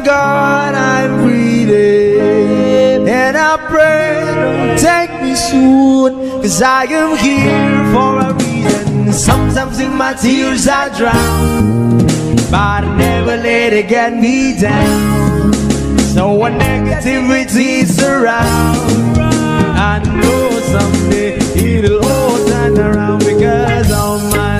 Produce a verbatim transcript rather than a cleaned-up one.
God I'm breathing, and I pray don't take me soon, cause I am here for a reason. Sometimes in my tears I drown, but I never let it get me down. So when negativity surround, I know someday it'll all turn around because of my